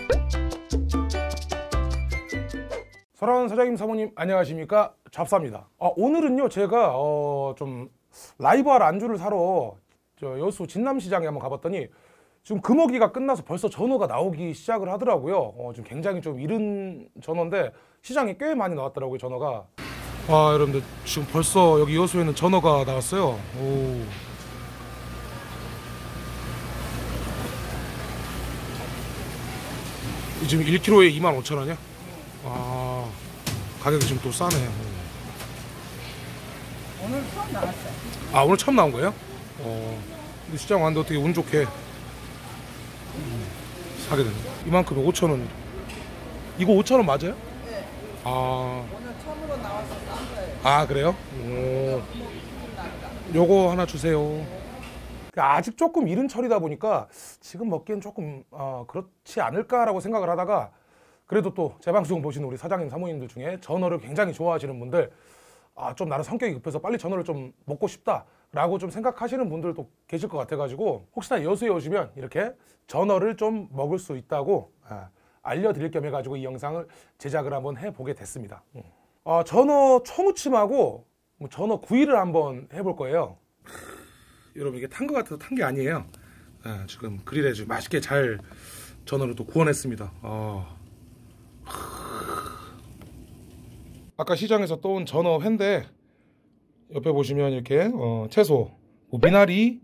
사랑하는 사장님 사모님 안녕하십니까, 잡사입니다. 오늘은요 제가 좀 라이브할 안주를 사러 여수 진남시장에 한번 가봤더니 지금 금어기가 끝나서 벌써 전어가 나오기 시작을 하더라고요. 지금 굉장히 좀 이른 전어인데 시장에 꽤 많이 나왔더라고요, 전어가. 여러분들 지금 벌써 여기 여수에는 전어가 나왔어요. 오. 지금 1kg에 25,000원이야? 가격이 지금 또 싸네. 오늘 처음 나왔어요. 오늘 처음 나온 거예요? 근데 시장 왔는데 어떻게 운 좋게 사게 되네. 이만큼에 5,000원. 이거 5,000원 맞아요? 네. 오늘 처음으로 나와서 싼 거예요. 그래요? 요거 하나 주세요. 아직 조금 이른 철이다 보니까 지금 먹기엔 조금 그렇지 않을까라고 생각을 하다가, 그래도 또 제 방송 보시는 우리 사장님 사모님들 중에 전어를 굉장히 좋아하시는 분들, 좀 나는 성격이 급해서 빨리 전어를 좀 먹고 싶다라고 좀 생각하시는 분들도 계실 것 같아가지고, 혹시나 여수에 오시면 이렇게 전어를 좀 먹을 수 있다고 알려드릴 겸 해가지고 이 영상을 제작을 한번 해보게 됐습니다. 전어 초무침하고 전어 구이를 한번 해볼 거예요. 여러분, 이게 탄 것 같아서 탄 게 아니에요. 지금 그릴에 지금 맛있게 잘 전어를 또 구워냈습니다. 아까 시장에서 떠온 전어 회인데, 옆에 보시면 이렇게 채소, 미나리,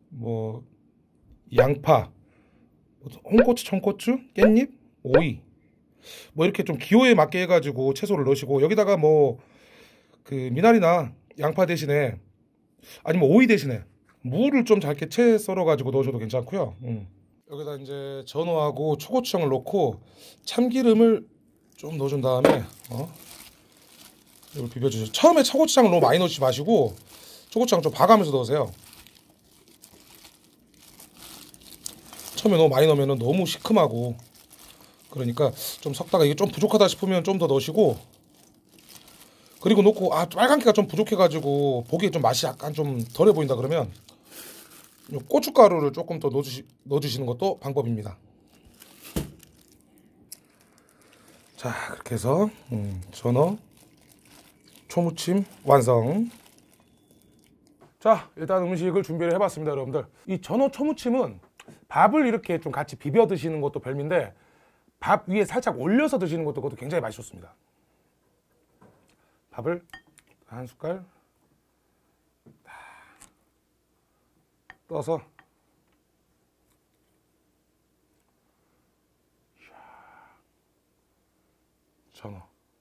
양파, 홍고추, 청고추, 깻잎, 오이, 이렇게 좀 기호에 맞게 해가지고 채소를 넣으시고, 여기다가 그 미나리나 양파 대신에, 아니면 오이 대신에 무를 좀 잘게 채 썰어가지고 넣으셔도 괜찮고요. 여기다 이제 전어하고 초고추장을 넣고 참기름을 좀 넣어준 다음에 이걸 비벼주세요. 처음에 초고추장을 너무 많이 넣지 마시고 초고추장 좀 봐가면서 넣으세요. 처음에 너무 많이 넣으면 너무 시큼하고, 그러니까 좀 섞다가 이게 좀 부족하다 싶으면 좀 더 넣으시고, 그리고 넣고 빨간기가 좀 부족해가지고 보기에 좀 맛이 약간 좀 덜해 보인다 그러면 요 고춧가루를 조금 더 넣어주시는 것도 방법입니다. 자, 그렇게 해서 전어 초무침 완성. 자, 일단 음식을 준비를 해봤습니다, 여러분들. 이 전어 초무침은 밥을 이렇게 좀 같이 비벼 드시는 것도 별미인데, 밥 위에 살짝 올려서 드시는 것도 그것도 굉장히 맛있었습니다. 밥을 한 숟갈 떠서 전어.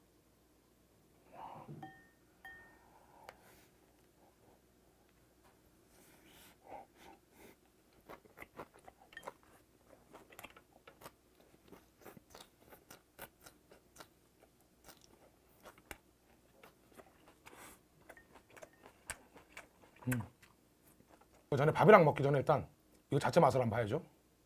그 전에 밥이랑 먹기 전에 일단 이거 자체 맛을 한번 봐야죠.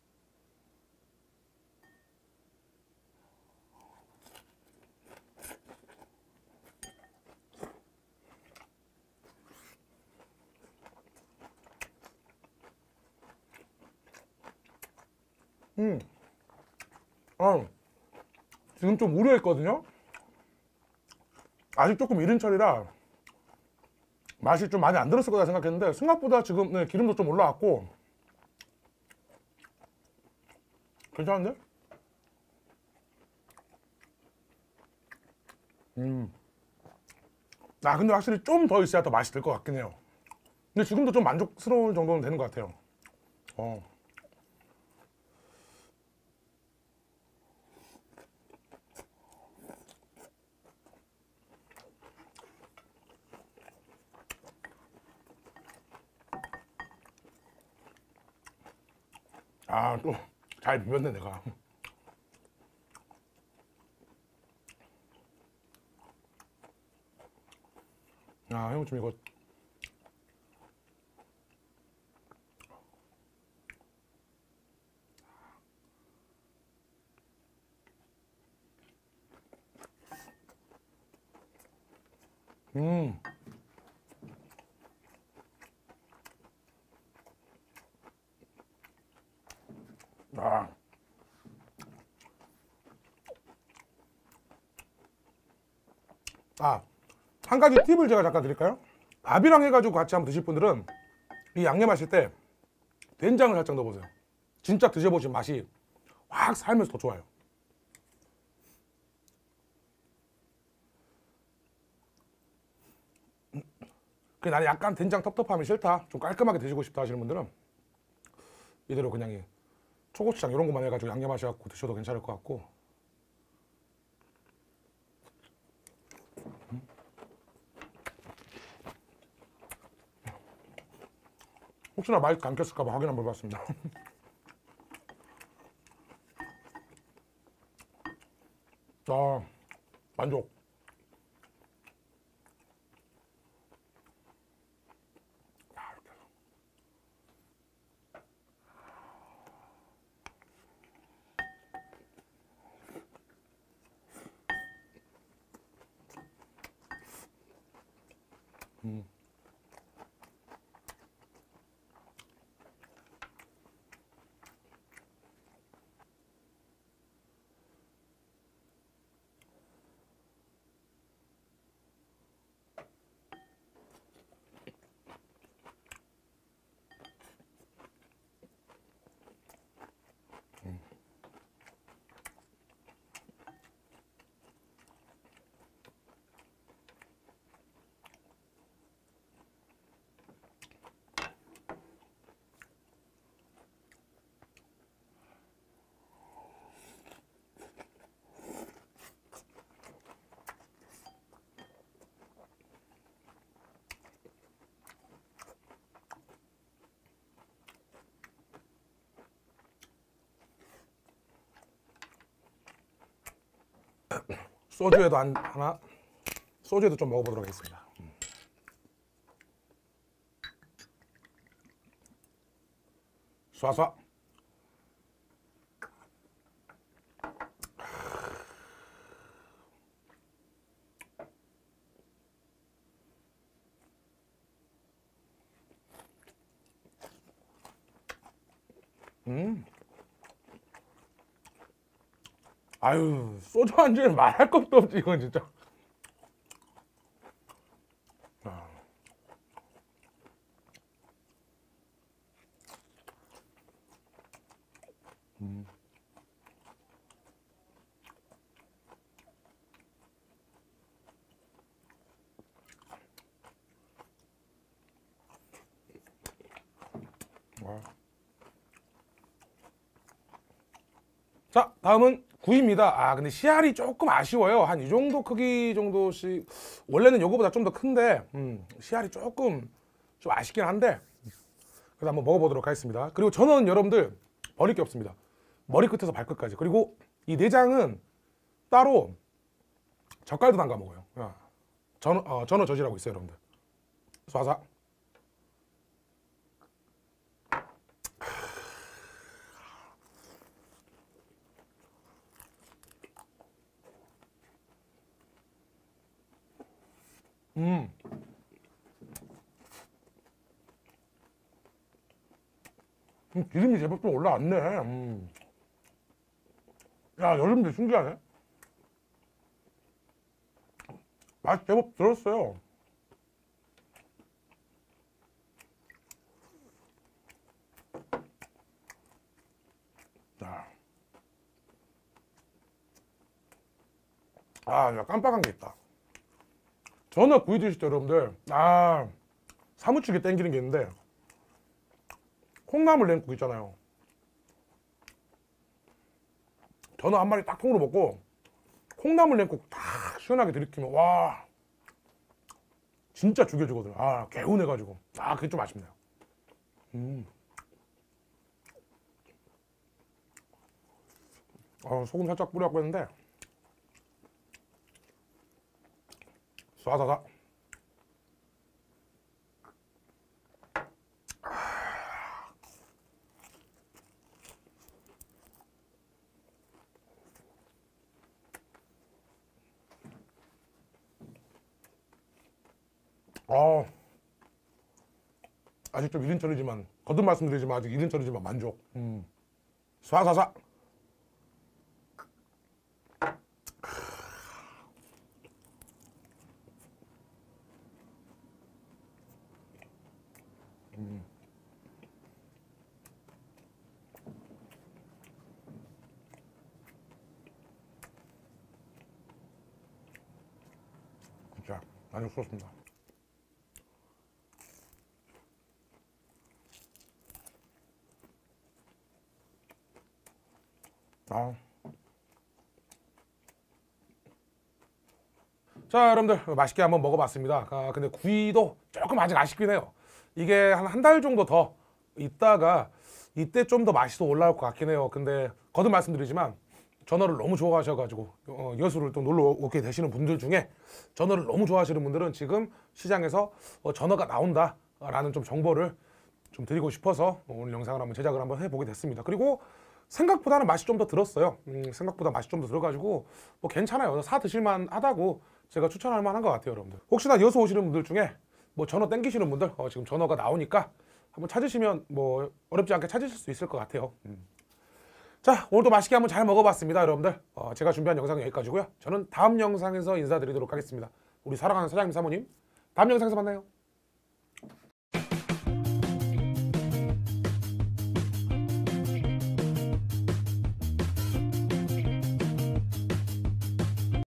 지금 좀 우려했거든요. 아직 조금 이른 철이라 맛이 좀 많이 안 들었을 거다 생각했는데, 생각보다 지금 기름도 좀 올라왔고 괜찮은데? 근데 확실히 좀 더 있어야 더 맛이 될 것 같긴 해요. 근데 지금도 좀 만족스러울 정도는 되는 것 같아요. 또 잘 비볐네 내가. 형 좀 이거 한 가지 팁을 제가 잠깐 드릴까요? 밥이랑 해가지고 같이 한번 드실 분들은 이 양념하실 때 된장을 살짝 넣어보세요. 진짜 드셔보신 맛이 확 살면서 더 좋아요. 나는 약간 된장 텁텁함이 싫다, 좀 깔끔하게 드시고 싶다 하시는 분들은 이대로 그냥 이 초고추장 이런 것만 해가지고 양념하셔갖고 드셔도 괜찮을 것 같고. 혹시나 맛이 안 꼈을까봐 확인 한번 해봤습니다. 만족. 소주에도 하나, 소주에도 좀 먹어보도록 하겠습니다. 쏴쏴. 아유, 소주 안주는 말할 것도 없지 이건 진짜. 자, 다음은 구이입니다. 근데 씨알이 조금 아쉬워요. 한 이 정도 크기 정도씩. 원래는 요거보다 좀 더 큰데 씨알이 조금 좀 아쉽긴 한데, 그래서 한번 먹어보도록 하겠습니다. 그리고 전어는 여러분들 버릴 게 없습니다. 머리끝에서 발끝까지. 그리고 이 내장은 따로 젓갈도 담가 먹어요. 전어 젓이라고 있어요, 여러분들. 쏴사. 기름이 제법 좀 올라왔네. 야, 여러분들 신기하네. 맛이 제법 들었어요. 자. 야, 깜빡한 게 있다. 전어 구이 드실 때 여러분들, 사무치게 땡기는 게 있는데, 콩나물 냉국 있잖아요. 전어 한 마리 딱 통으로 먹고 콩나물 냉국 딱 시원하게 들이키면 와, 진짜 죽여주거든. 개운해가지고. 그게 좀 아쉽네요. 소금 살짝 뿌려갖고 했는데 쏴쏴쏴. 아직 좀 이른 철이지만, 거듭 말씀드리지만 아직 이른 철이지만 만족. 쏴쏴쏴. 진짜 많이 없었습니다. 자, 여러분들 맛있게 한번 먹어봤습니다. 근데 구이도 조금 아직 아쉽긴 해요. 이게 한 달 정도 더 있다가 이때 좀 더 맛이 더 올라올 것 같긴 해요. 근데 거듭 말씀드리지만 전어를 너무 좋아하셔가지고 여수를 또 놀러 오게 되시는 분들 중에 전어를 너무 좋아하시는 분들은 지금 시장에서 전어가 나온다라는 좀 정보를 좀 드리고 싶어서 오늘 영상을 한번 제작을 한번 해보게 됐습니다. 그리고 생각보다는 맛이 좀 더 들었어요. 생각보다 맛이 좀 더 들어가지고 뭐 괜찮아요. 사 드실만 하다고 제가 추천할 만한 것 같아요, 여러분들. 혹시나 여수 오시는 분들 중에 뭐 전어 땡기시는 분들 지금 전어가 나오니까 한번 찾으시면 뭐 어렵지 않게 찾으실 수 있을 것 같아요. 자, 오늘도 맛있게 한번 잘 먹어봤습니다, 여러분들. 제가 준비한 영상은 여기까지고요. 저는 다음 영상에서 인사드리도록 하겠습니다. 우리 사랑하는 사장님, 사모님, 다음 영상에서 만나요.